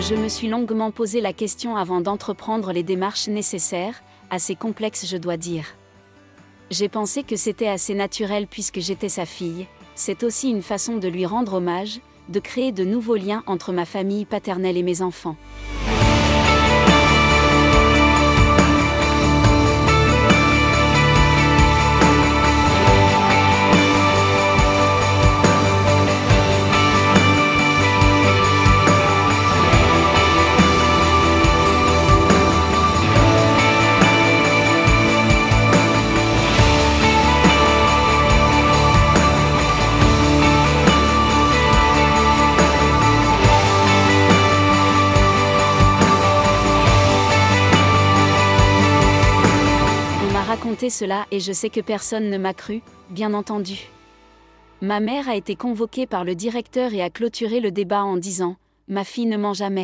Je me suis longuement posé la question avant d'entreprendre les démarches nécessaires, assez complexes je dois dire. J'ai pensé que c'était assez naturel puisque j'étais sa fille, c'est aussi une façon de lui rendre hommage, de créer de nouveaux liens entre ma famille paternelle et mes enfants. Raconter cela et je sais que personne ne m'a cru, bien entendu. Ma mère a été convoquée par le directeur et a clôturé le débat en disant « Ma fille ne ment jamais ».